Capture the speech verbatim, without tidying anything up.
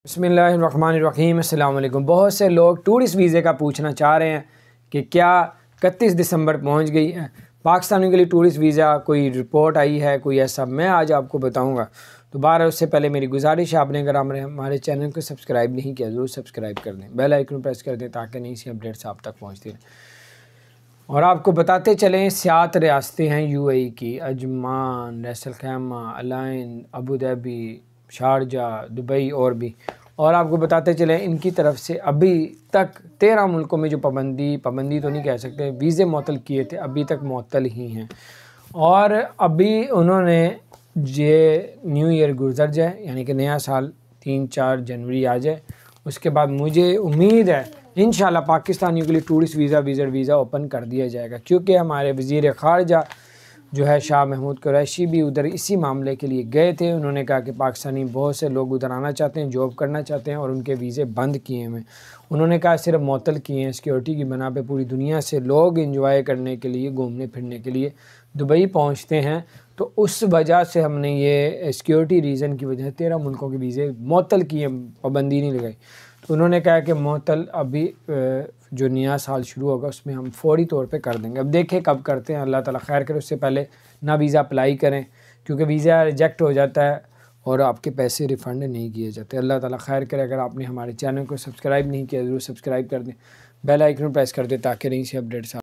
बिस्मिल्लाहिर्रहमानिर्रहीम। अस्सलाम वालेकुम। बहुत से लोग टूरिस्ट वीज़े का पूछना चाह रहे हैं कि क्या इकतीस दिसंबर पहुंच गई है पाकिस्तानियों के लिए टूरिस्ट वीज़ा, कोई रिपोर्ट आई है, कोई ऐसा, मैं आज आपको बताऊंगा। तो बार उससे पहले मेरी गुजारिश है, आपने अगर हमारे चैनल को सब्सक्राइब नहीं किया ज़रूर सब्सक्राइब कर दें, बेल आइकन प्रेस कर दें ताकि नई सी अपडेट्स आप तक पहुँचती रहें। और आपको बताते चलें, सात रियासतें हैं यूएई की: Ajman, Ras al Khaimah, Al Ain, Abu Dhabi, Sharjah, Dubai और भी। और आपको बताते चलें, इनकी तरफ से अभी तक तेरह मुल्कों में जो पाबंदी पाबंदी तो नहीं कह सकते, वीज़े मुअत्तल किए थे, अभी तक मुअत्तल ही हैं। और अभी उन्होंने ये न्यू ईयर गुजर जाए, यानी कि नया साल तीन चार जनवरी आ जाए, उसके बाद मुझे उम्मीद है इंशाल्लाह पाकिस्तानियों के लिए tourist visa visit visa open कर दिया जाएगा। क्योंकि हमारे वज़ीर ख़ारजा जो है शाह महमूद कुरैशी भी उधर इसी मामले के लिए गए थे। उन्होंने कहा कि पाकिस्तानी बहुत से लोग उधर आना चाहते हैं, जॉब करना चाहते हैं और उनके वीज़े बंद किए हुए। उन्होंने कहा सिर्फ मुअत्तल किए हैं, सिक्योरिटी की बना पे पूरी दुनिया से लोग इंजॉय करने के लिए, घूमने फिरने के लिए दुबई पहुँचते हैं। तो उस वजह से हमने ये सिक्योरिटी रीज़न की वजह से तेरह मुल्कों के वीज़े मुअत्तल किए, पाबंदी नहीं लगाई। तो उन्होंने कहा कि मुअत्तल अभी जो नया साल शुरू होगा उसमें हम फ़ौरी तौर पे कर देंगे। अब देखें कब करते हैं, अल्लाह ताला खैर करे। उससे पहले ना वीज़ा अप्लाई करें, क्योंकि वीज़ा रिजेक्ट हो जाता है और आपके पैसे रिफ़ंड नहीं किए जाते। अल्लाह ताला खैर करे। अगर आपने हमारे चैनल को सब्सक्राइब नहीं किया ज़रूर सब्सक्राइब कर दें, बेल आइकन प्रेस कर दें ताकि नई सी अपडेट्स